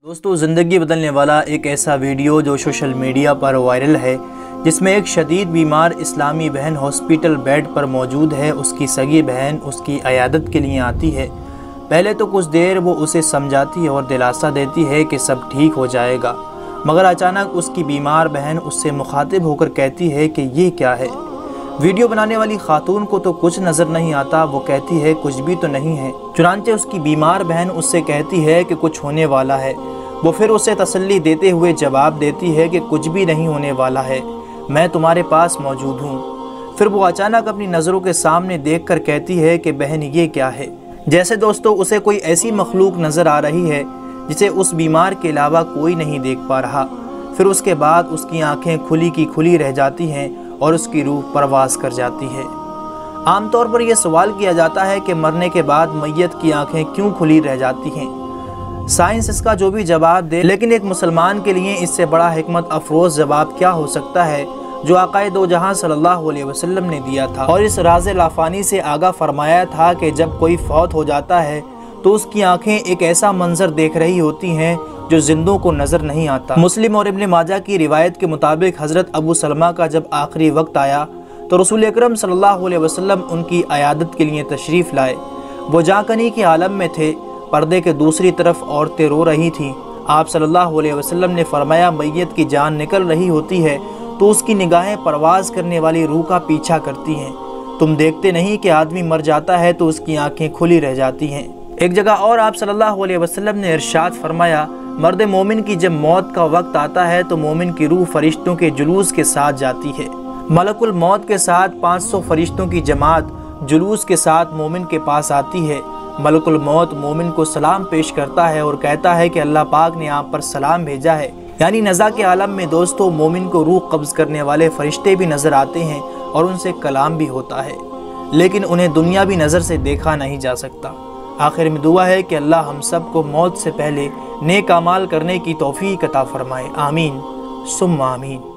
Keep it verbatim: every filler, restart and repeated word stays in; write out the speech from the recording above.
دوستو، زندگی بدلنے والا ایک ایسا ویڈیو جو سوشل میڈیا پر وائرل ہے، جس میں ایک شدید بیمار اسلامی بہن ہاسپٹل بیڈ پر موجود ہے۔ اس کی سگی بہن اس کی عیادت کے لیے آتی ہے۔ پہلے تو کچھ دیر وہ اسے سمجھاتی ہے اور دلاسا دیتی ہے کہ سب ٹھیک ہو جائے گا، مگر اچانک اس کی بیمار بہن اس سے مخاطب ہو کر کہتی ہے کہ یہ کیا ہے۔ ویڈیو بنانے والی خاتون کو تو کچھ نظر نہیں آتا، وہ کہتی ہے کچھ بھی تو نہیں ہے۔ چنانچہ اس کی بیمار بہن اس سے کہتی ہے کہ کچھ ہونے والا ہے۔ وہ پھر اسے تسلی دیتے ہوئے جواب دیتی ہے کہ کچھ بھی نہیں ہونے والا ہے، میں تمہارے پاس موجود ہوں۔ پھر وہ اچانک اپنی نظروں کے سامنے دیکھ کر کہتی ہے کہ بہن یہ کیا ہے، جیسے دوستو اسے کوئی ایسی مخلوق نظر آ رہی ہے جسے اس بیمار کے علاوہ کوئی نہیں دیکھ پا رہا۔ پھر اس کے بعد اس کی آنکھیں کھلی کی کھلی رہ جاتی ہیں اور اس کی روح پرواز کر جاتی ہے۔ عام طور پر یہ سوال کیا جاتا ہے کہ مرنے کے بعد میت کی آنکھیں کیوں کھلی رہ جاتی ہیں؟ سائنس اس کا جو بھی جواب دے، لیکن ایک مسلمان کے لیے اس سے بڑا حکمت افروز جواب کیا ہو سکتا ہے جو آقا دو جہاں صلی اللہ علیہ وسلم نے دیا تھا، اور اس راز لافانی سے آگاہ فرمایا تھا کہ جب کوئی فوت ہو جاتا ہے تو اس کی آنکھیں ایک ایسا منظر دیکھ رہی ہوتی ہیں جو زندوں کو نظر نہیں آتا۔ مسلم اور ابن ماجہ کی روایت کے مطابق حضرت ابو سلمہ کا جب آخری وقت آیا تو رسول اکرم صلی اللہ علیہ وسلم ان کی عیادت کے لیے تشریف لائے۔ وہ جاں کنی کے عالم میں تھے، پردے کے دوسری طرف عورتیں رو رہی تھیں۔ آپ صلی اللہ علیہ وسلم نے فرمایا میت کی جان نکل رہی ہوتی ہے تو اس کی نگاہیں پرواز کرنے والی روح کا پیچھا کرتی ہیں۔ تم دیکھتے نہیں کہ آدمی مر جاتا ہے تو اس کی آنکھیں کھلی رہ جاتی ہیں۔ ایک جگہ اور آپ صلی اللہ علیہ وسلم نے ارشاد فرمایا مرد مومن کی جب موت کا وقت آتا ہے تو مومن کی روح فرشتوں کے جلوس کے ساتھ جاتی ہے۔ ملک الموت کے ساتھ پانچ سو فرشتوں کی جماعت جلوس کے ساتھ مومن کے پاس آتی ہے۔ ملک الموت مومن کو سلام پیش کرتا ہے اور کہتا ہے کہ اللہ پاک نے آپ پر سلام بھیجا ہے۔ یعنی نزا کے عالم میں دوستو مومن کو روح قبض کرنے والے فرشتے بھی نظر آتے ہیں اور ان سے کلام بھی ہوتا ہے، لیکن انہیں دنیاوی نظر سے دیکھا نہیں جا سکتا۔ آخر میں دعا ہے کہ اللہ ہم سب کو موت سے پہلے نیک اعمال کرنے کی توفیق عطا فرمائے، آمین ثم آمین۔